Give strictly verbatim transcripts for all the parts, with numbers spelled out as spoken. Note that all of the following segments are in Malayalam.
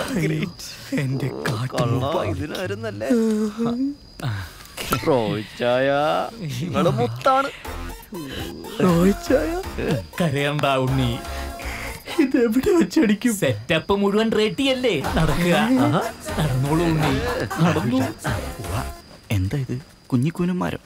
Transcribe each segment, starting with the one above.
എന്റെ ഇതിനായിരുന്നല്ലേ റോയിച്ചായ നിങ്ങള് മുത്താണ്. കരയണ്ട ഉണ്ണി, ഇതെവിടെ വെച്ചടിക്കും? സെറ്റപ്പ് മുഴുവൻ റെഡിയല്ലേ? നടക്കുക, നടന്നോളൂ ഉണ്ണി, നടന്നു. എന്താ ഇത്? കുഞ്ഞിക്കൂനന്മാരോ?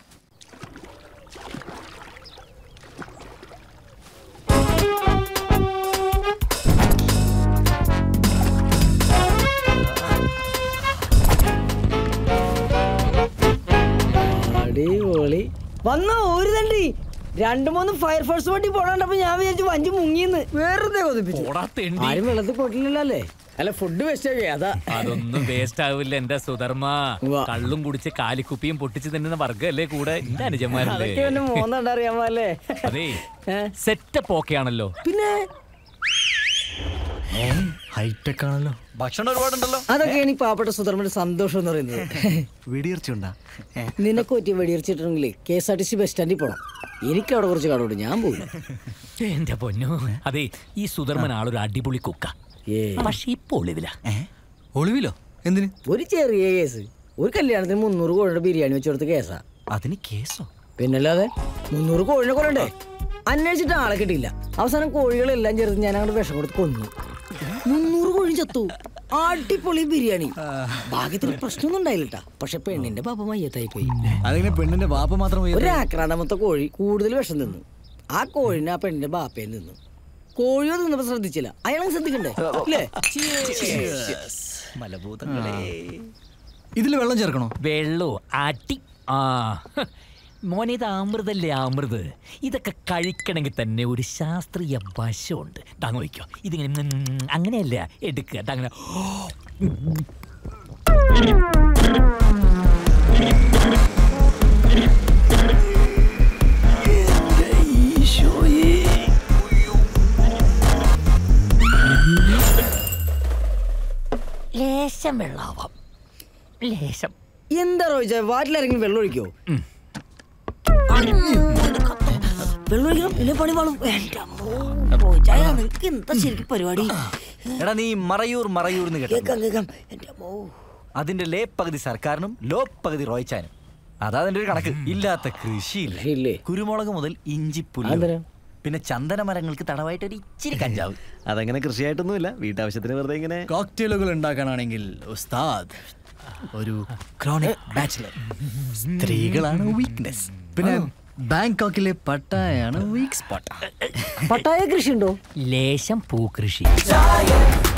വന്നോ ഒരു തണ്ടി രണ്ടു മൂന്ന് ഫയർഫോഴ്സ് വണ്ടി പോണാണ്ടപ്പോ ഞാൻ വിചാരിച്ചു വഞ്ചി മുങ്ങിന്ന്. വെറുതെ കൊതിപ്പിച്ചു. ആരും വെള്ളത്തിൽ പൊട്ടില്ലല്ലേ? അല്ല ഫുഡ് വേസ്റ്റ് ആവേ അതാ. അതൊന്നും വേസ്റ്റ് ആവില്ല എന്റെ സുധർമ്മ. കള്ളും കുടിച്ച് കാലിക്കുപ്പിയും പൊട്ടിച്ച് തിന്നുന്ന വർഗ്ഗല്ലേ കൂടെ എന്റെ അനുജന്മാരല്ലേ. മൂന്നണ്ടറിയാമല്ലേ? അതെ, സെറ്റപ്പ് ഓക്കെ ആണല്ലോ. പിന്നെ ഹൈടെക് ആണല്ലോ. ഭക്ഷണം ഒരുപാടുണ്ടല്ലോ. അതൊക്കെയാണ് ഈ പാവപ്പെട്ട സുധർമ്മന്റെ സന്തോഷം എന്ന് പറയുന്നത്. വെടിയിറച്ചുണ്ടാ? നിനക്ക് പറ്റിയ വെടിയിറച്ചിട്ടുണ്ടെങ്കിൽ K S R T C bus സ്റ്റാൻഡിൽ പോണം. എനിക്ക് അവിടെ കുറച്ച് കടമുണ്ട്, ഞാൻ പോയില്ല. എന്റെ പൊന്നു, അതെ ഈ സുധർമ്മൻ ആളൊരു അടിപൊളി കുക്ക. പക്ഷെ ഇപ്പൊ ഒളിവില. ഒളിവിലോ? എന്തിന്? ഒരു ചെറിയ കേസ്. ഒരു കല്യാണത്തിന് മുന്നൂറ് കോഴിയുടെ ബിരിയാണി വെച്ച് കൊടുത്ത കേസാ. അതിന് കേസോ? പിന്നല്ലാതെ മുന്നൂറ് കോഴിനെ കൊല്ലണ്ടേ? അന്വേഷിച്ചിട്ട് ആളെ കിട്ടിയില്ല. അവസാനം കോഴികളെല്ലാം ചേർത്ത് ഞാൻ അങ്ങോട്ട് വിഷം കൊടുത്ത് കൊന്നു. മുന്നൂറ് കോഴി ചത്തു. അടിപൊളി ബിരിയാണി. ഭാഗ്യത്തിന് പ്രശ്നമൊന്നും ഉണ്ടായില്ലട്ടാ. പക്ഷെ പെണ്ണിന്റെ പാപ്പ മയ്യത്തായി പോയി. അതിങ്ങനെ പെണ്ണിന്റെ ബാപ്പ മാത്രം? ഒരു ആക്രാന്തമത്തെ കോഴി കൂടുതൽ വിഷം തിന്നു. ആ കോഴിനെ ആ പെണ്ണിന്റെ ബാപ്പയിൽ നിന്നു. കോഴിയോ തിന്നപ്പോ ശ്രദ്ധിച്ചില്ല, അയാളെ ശ്രദ്ധിക്കണ്ടേ അല്ലേ? ഇതില് വെള്ളം ചേർക്കണോ? വെള്ളോ അടി. ആ മോനെ, ഇത് അമൃതല്ലേ അമൃത്. ഇതൊക്കെ കഴിക്കണമെങ്കിൽ തന്നെ ഒരു ശാസ്ത്രീയ വശമുണ്ട്. താങ്ങ് വയ്ക്കോ. ഇതിങ്ങനെ അങ്ങനെയല്ല എടുക്കുക. അങ്ങനെ ലേശം വെള്ളാവാം, ലേശം. എന്താ റോയിച്ച വാറ്റിലാരെങ്കിലും വെള്ളം ഒഴിക്കോ? വെള്ളമൊഴിക്കണം, പിന്നെ പണി പാളും. നിനക്ക് എന്താ ശരിക്കും പരിപാടി? എടാ നീ മറയൂർ മറയൂർ കേൾക്കാം കേൾക്കാം. അതിന്റെ ലേ പകുതി സർക്കാരിനും ലോ പകുതി റോയിച്ചാനും. അതാ അതിന്റെ ഒരു കണക്ക്. ഇല്ലാത്ത കൃഷിയില്ലേ. കുരുമുളക് മുതൽ ഇഞ്ചിപ്പുല്ല്, പിന്നെ ചന്ദന മരങ്ങൾക്ക് തടവായിട്ട് ഒരു ഇച്ചിരി കഞ്ചാവ്. അതങ്ങനെ കൃഷിയായിട്ടൊന്നുമില്ല, വീട്ടാവശ്യത്തിന് വെറുതെ ഇങ്ങനെ കോക്ടെയിലുകൾ ഉണ്ടാക്കാനാണെങ്കിൽ ഉസ്താദ് ഒരു ക്രോണിക് ബാച്ചിലർ. സ്ത്രീകളാണ് വീക്ക്നെസ്. പിന്നെ ബാങ്കോക്കിലെ പട്ടായാണ് വീക്ക് സ്പോട്ട്. പട്ടായ കൃഷി ഉണ്ടോ? ലേശം പൂക്കൃഷി.